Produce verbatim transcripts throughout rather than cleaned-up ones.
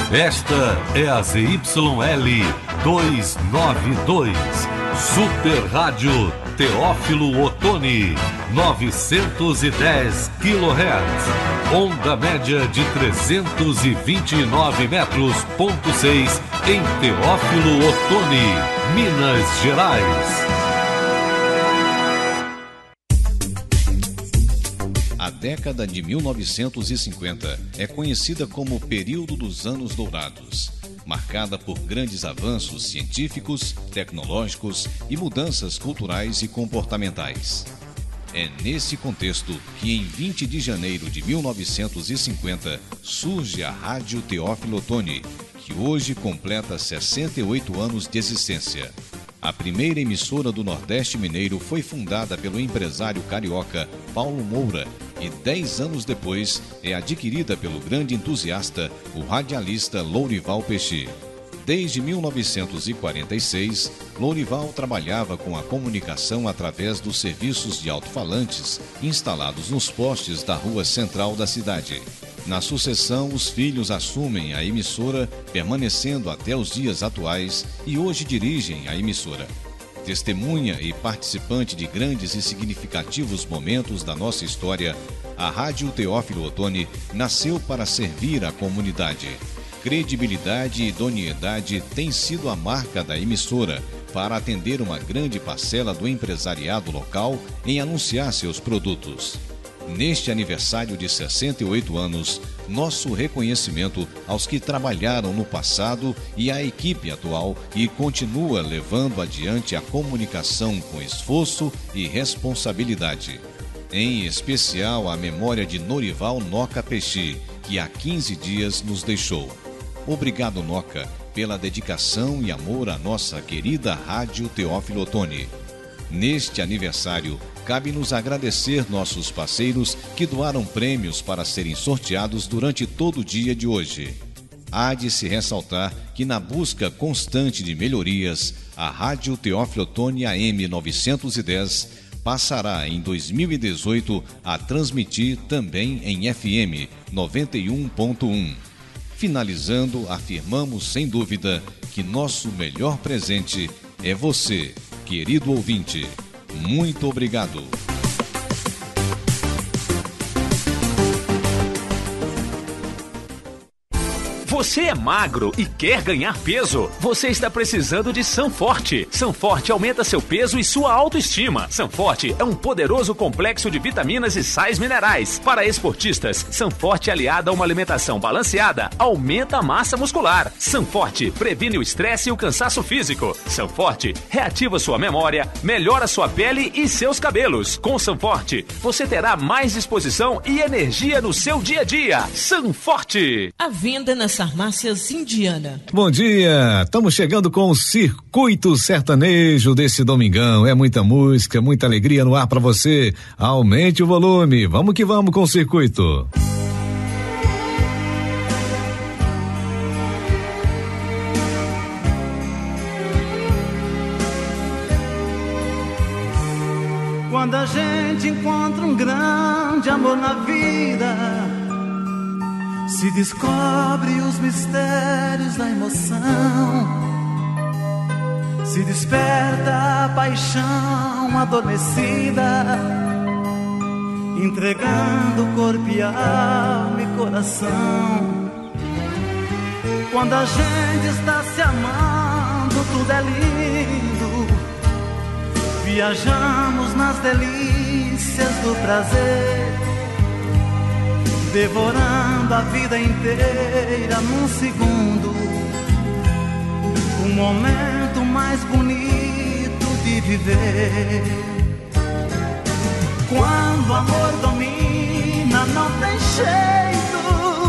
Esta é a Z Y L duzentos e noventa e dois, Super Rádio Teófilo Otoni, novecentos e dez quilohertz, onda média de trezentos e vinte e nove metros, ponto seis, em Teófilo Otoni, Minas Gerais. A década de mil novecentos e cinquenta é conhecida como o período dos anos dourados, marcada por grandes avanços científicos, tecnológicos e mudanças culturais e comportamentais. É nesse contexto que, em vinte de janeiro de mil novecentos e cinquenta, surge a Rádio Teófilo Otoni, que hoje completa sessenta e oito anos de existência. A primeira emissora do Nordeste Mineiro foi fundada pelo empresário carioca Paulo Moura e, dez anos depois, é adquirida pelo grande entusiasta, o radialista Lourival Peixi. Desde mil novecentos e quarenta e seis, Lourival trabalhava com a comunicação através dos serviços de alto-falantes instalados nos postes da rua central da cidade. Na sucessão, os filhos assumem a emissora, permanecendo até os dias atuais, e hoje dirigem a emissora. Testemunha e participante de grandes e significativos momentos da nossa história, a Rádio Teófilo Otoni nasceu para servir a comunidade. Credibilidade e idoneidade têm sido a marca da emissora para atender uma grande parcela do empresariado local em anunciar seus produtos. Neste aniversário de sessenta e oito anos, nosso reconhecimento aos que trabalharam no passado e à equipe atual e continua levando adiante a comunicação com esforço e responsabilidade. Em especial a memória de Norival Noca Peixi, que há quinze dias nos deixou. Obrigado, Noca, pela dedicação e amor à nossa querida Rádio Teófilo Otoni. Neste aniversário, cabe-nos agradecer nossos parceiros que doaram prêmios para serem sorteados durante todo o dia de hoje. Há de se ressaltar que, na busca constante de melhorias, a Rádio Teófilo Otoni A M novecentos e dez passará em dois mil e dezoito a transmitir também em F M noventa e um ponto um. Finalizando, afirmamos sem dúvida que nosso melhor presente é você, querido ouvinte. Muito obrigado. Você é magro e quer ganhar peso? Você está precisando de Sanforte. Sanforte aumenta seu peso e sua autoestima. Sanforte é um poderoso complexo de vitaminas e sais minerais. Para esportistas, Sanforte aliada a uma alimentação balanceada aumenta a massa muscular. Sanforte previne o estresse e o cansaço físico. Sanforte reativa sua memória, melhora sua pele e seus cabelos. Com Sanforte, você terá mais disposição e energia no seu dia a dia. Sanforte. A venda nas farmácias Indiana. Bom dia, estamos chegando com o Circuito Sertanejo desse domingão. É muita música, muita alegria no ar para você. Aumente o volume, vamos que vamos com o Circuito. Quando a gente encontra um grande amor na vida, se descobre os mistérios da emoção, se desperta a paixão adormecida, entregando corpo e alma e coração. Quando a gente está se amando, tudo é lindo, viajamos nas delícias do prazer, devorando a vida inteira num segundo, o momento mais bonito de viver. Quando o amor domina, não tem jeito,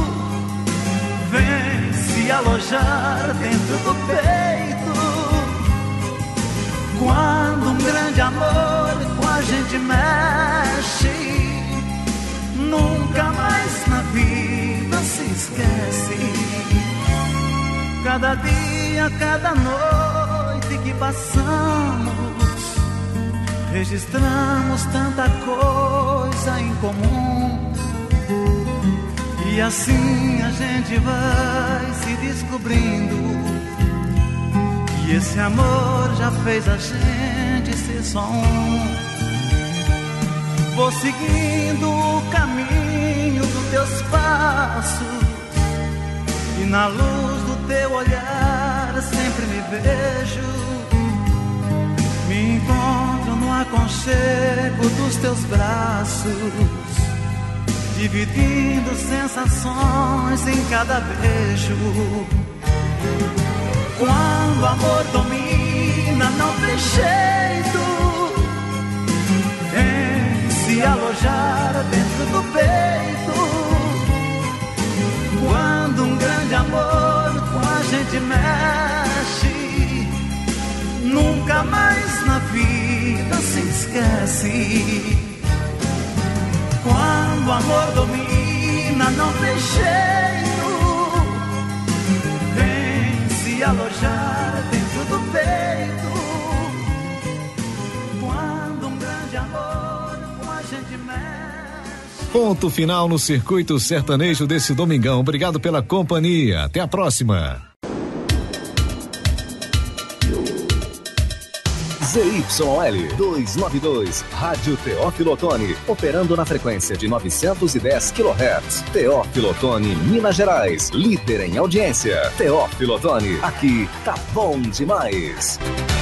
vem se alojar dentro do peito. Quando um grande amor com a gente mexe, nunca mais na vida se esquece. Cada dia, cada noite que passamos, registramos tanta coisa em comum. E E assim a gente vai se descobrindo. E esse amor já fez a gente ser só um. Vou seguindo o caminho dos teus passos, e na luz do teu olhar sempre me vejo. Me encontro no aconchego dos teus braços, dividindo sensações em cada beijo. Quando o amor domina, não tem jeito, tem se alojar dentro do peito. Quando um grande amor com a gente mexe, nunca mais na vida se esquece. Quando o amor domina, não tem jeito, vem se alojar dentro do peito. Quando um grande amor com a gente mexe. Ponto final no Circuito Sertanejo desse domingão. Obrigado pela companhia. Até a próxima. Z Y L duzentos e noventa e dois, Rádio Teófilo Otoni, operando na frequência de novecentos e dez quilohertz. Teófilo Otoni, Minas Gerais, líder em audiência. Teófilo Otoni, aqui tá bom demais.